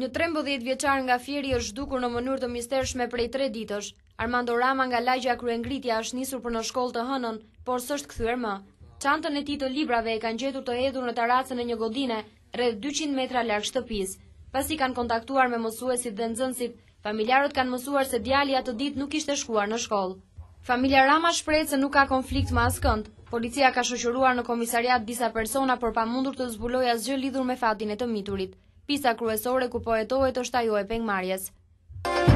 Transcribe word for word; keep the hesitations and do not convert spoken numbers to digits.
Një trembëdhjetë vjeçar nga Fieri është zhdukur në mënyrë të mistershme prej tre ditësh. Armando Rama nga lagja Kryengritja është nisur për në shkollë të hënën, por s'është kthyer më. Çantën e tij të librave e kanë gjetur të hedhur në terracën e një godine rreth dyqind metra larg shtëpisë. Pasi kanë kontaktuar me mësuesit dhe nxënësit, familjarët kanë mësuar se djali atë ditë nuk ishte shkuar në shkollë. Familja Rama shpreh se nuk ka konflikt me askënd. Policia ka shoqëruar në komisariat disa persona për pa mundur të zbulojë asgjë lidhur me fatin e të miturit. Pista kryesore ku po hetohet është ajo e pengmarrjes.